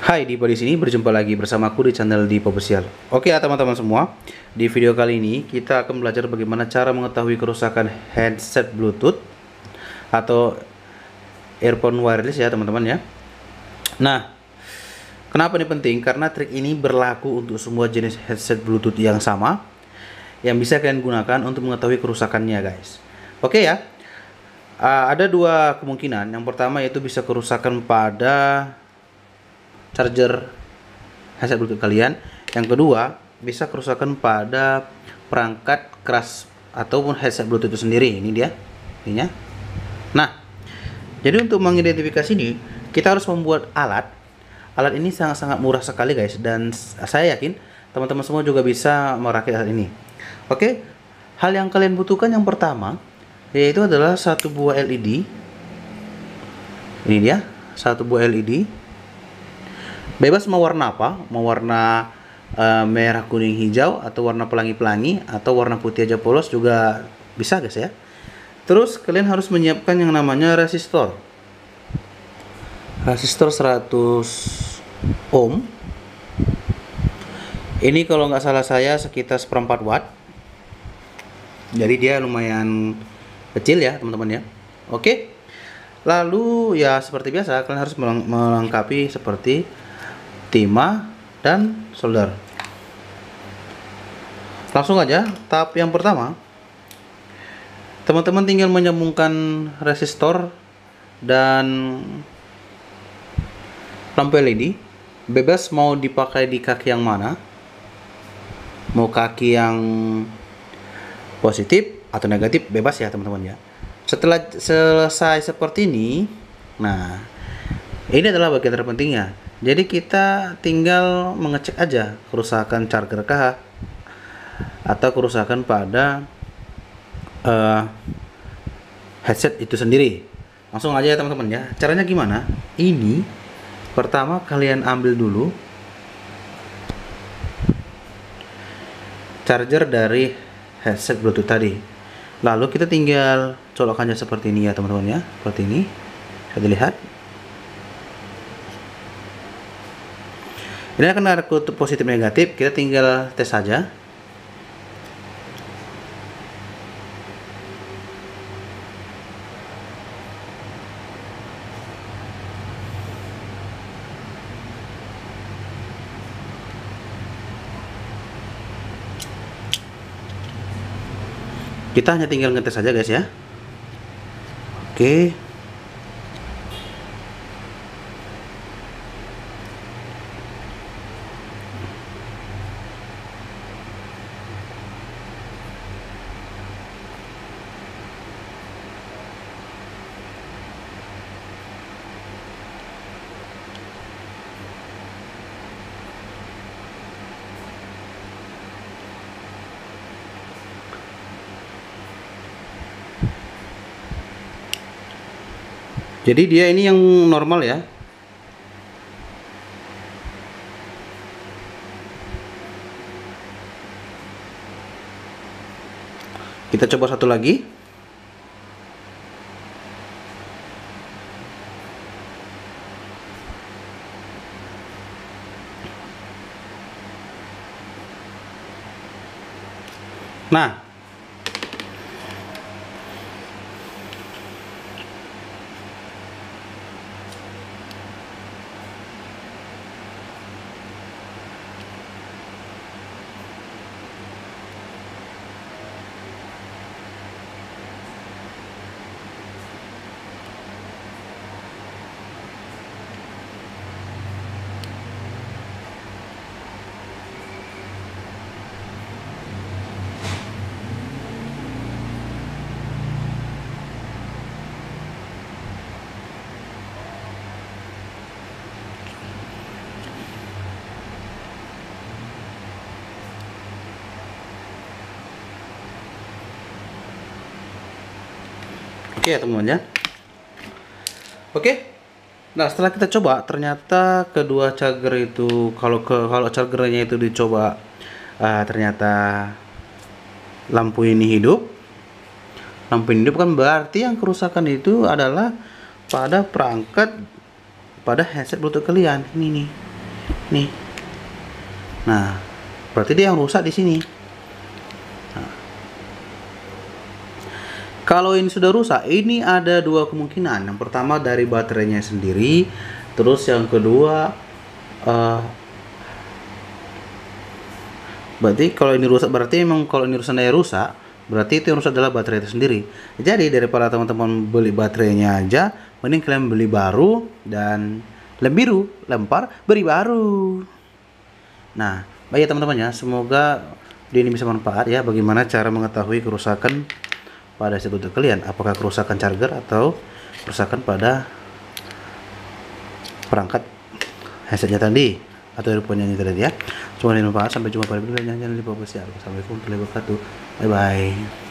Hai, Dipo di sini berjumpa lagi bersamaku di channel Dipo Official. Oke ya teman-teman semua, di video kali ini kita akan belajar bagaimana cara mengetahui kerusakan headset Bluetooth atau earphone wireless ya teman-teman ya. Nah, kenapa ini penting? Karena trik ini berlaku untuk semua jenis headset Bluetooth yang sama yang bisa kalian gunakan untuk mengetahui kerusakannya guys. Oke ya, ada dua kemungkinan. Yang pertama yaitu bisa kerusakan pada charger headset Bluetooth kalian. Yang kedua, bisa kerusakan pada perangkat keras ataupun headset Bluetooth itu sendiri. Ini dia, ininya. Nah, jadi untuk mengidentifikasi ini, kita harus membuat alat. Alat ini sangat-sangat murah sekali guys, dan saya yakin teman-teman semua juga bisa merakit alat ini. Oke, hal yang kalian butuhkan yang pertama yaitu adalah satu buah LED. Ini dia, satu buah LED. Bebas mau warna apa, mau warna merah, kuning, hijau, atau warna pelangi-pelangi, atau warna putih aja polos juga bisa guys ya. Terus kalian harus menyiapkan yang namanya resistor. Resistor 100 ohm. Ini kalau nggak salah saya sekitar 1/4 watt. Jadi dia lumayan kecil ya teman-teman ya. Oke. Lalu ya seperti biasa kalian harus melengkapi seperti timah dan solder. Langsung aja tahap yang pertama, teman-teman tinggal menyambungkan resistor dan lampu LED. Bebas mau dipakai di kaki yang mana, mau kaki yang positif atau negatif, bebas ya teman-teman ya. Setelah selesai seperti ini, nah ini adalah bagian terpentingnya. Jadi kita tinggal mengecek aja kerusakan charger kah atau kerusakan pada headset itu sendiri. Langsung aja ya teman-teman ya. Caranya gimana? Ini pertama kalian ambil dulu charger dari headset Bluetooth tadi. Lalu kita tinggal colokannya seperti ini ya teman-teman ya. Seperti ini. Bisa dilihat. Ini akan ada kutub positif negatif, kita tinggal tes saja. Kita hanya tinggal ngetes saja guys ya. Oke. Jadi dia ini yang normal ya. Kita coba satu lagi. Nah, oke ya teman-teman ya. Oke. Nah, setelah kita coba ternyata kedua charger itu kalau chargernya itu dicoba ternyata lampu ini hidup. Lampu ini hidup kan berarti yang kerusakan itu adalah pada perangkat pada headset Bluetooth kalian. Ini nih. nih. Nah, berarti dia yang rusak di sini. Nah, kalau ini sudah rusak, ini ada dua kemungkinan. Yang pertama dari baterainya sendiri, terus yang kedua berarti kalau ini rusak, berarti memang kalau ini rusak rusak, berarti itu yang rusak adalah baterai itu sendiri. Jadi daripada teman-teman beli baterainya aja, mending kalian beli baru dan lem biru, lempar, beri baru. Nah, baik ya teman-teman ya, semoga video ini bisa bermanfaat ya. Bagaimana cara mengetahui kerusakan pada headset Bluetooth kalian, apakah kerusakan charger atau kerusakan pada perangkat headsetnya tadi atau earphone-nya tadi ya. Semoga bermanfaat. Sampai jumpa pada video lainnya. Jangan lupa subscribe. Assalamualaikum warahmatullahi wabarakatuh. Bye bye.